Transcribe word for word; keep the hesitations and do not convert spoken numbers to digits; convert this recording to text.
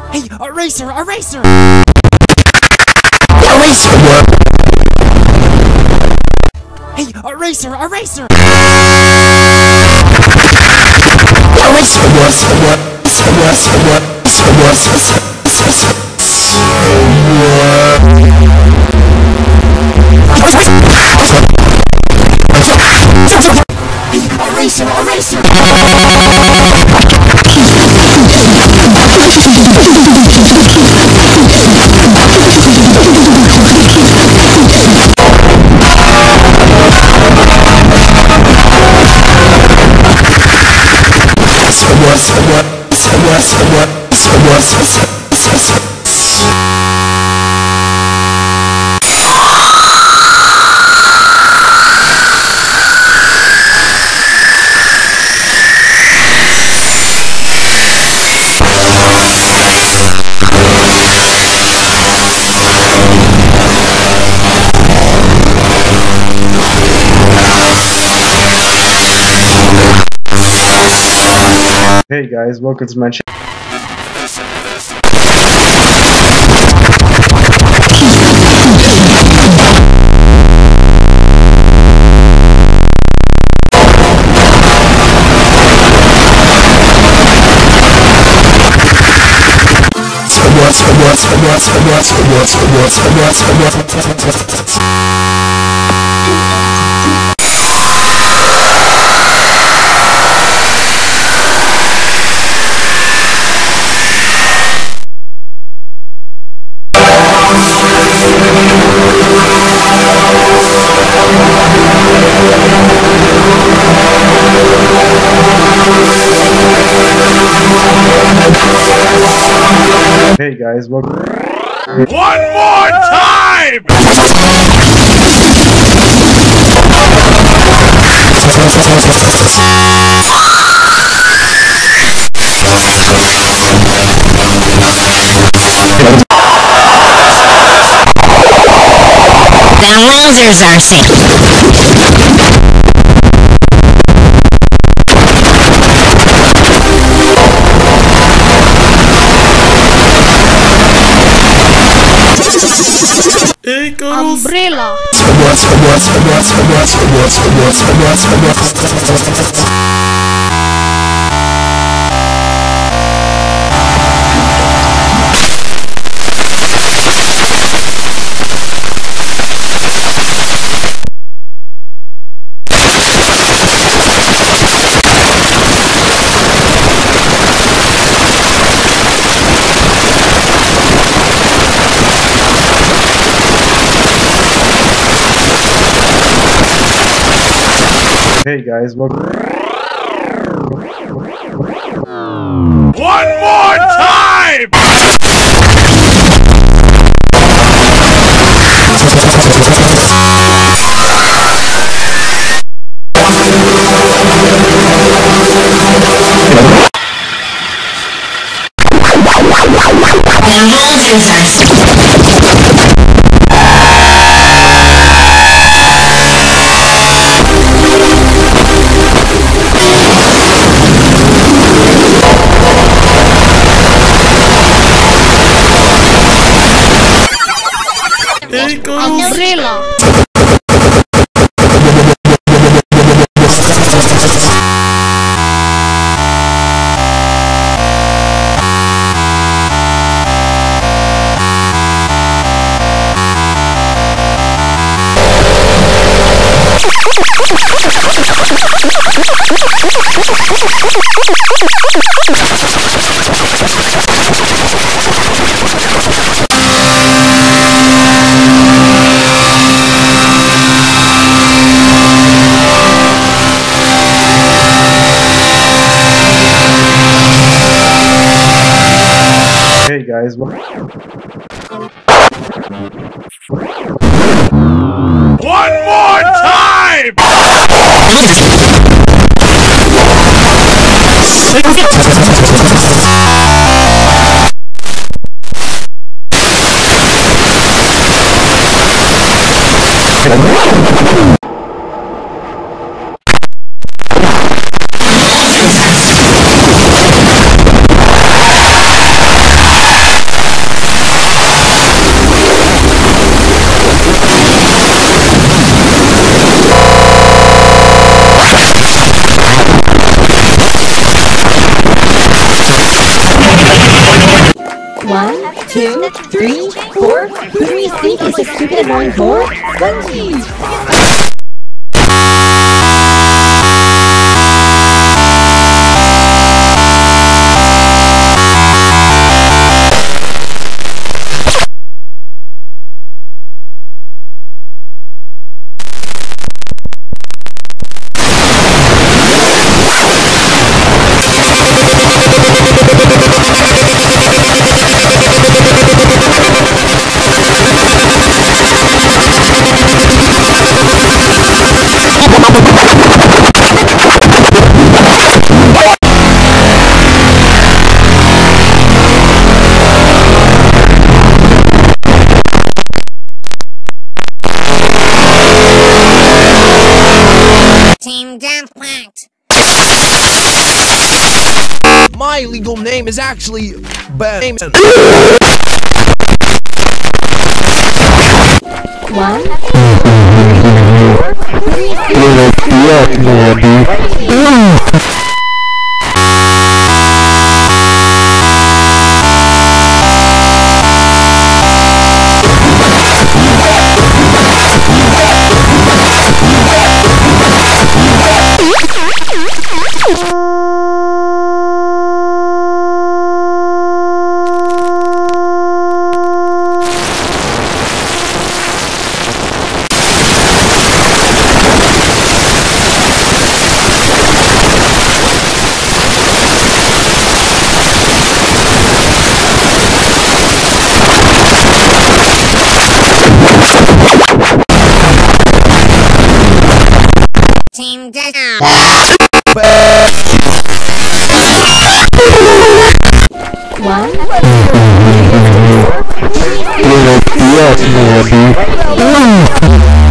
Hey, a racer, a racer! A racer! Hey, a racer, a racer! A racer, a racer! Hey guys, welcome to my channel. Hey guys, welcome. One more time! The losers are safe. Umbrella. Hey guys, welcome. One more time! The losers are safe. Umbrella. Hey guys, welcome. One more time! One, two, three, four. Who do you think is a stupid annoying whore? Spongy! Team Deathmatch. My legal name is actually Ben. One, three, four, three, Team Deathmatch. One, two, three, four, three,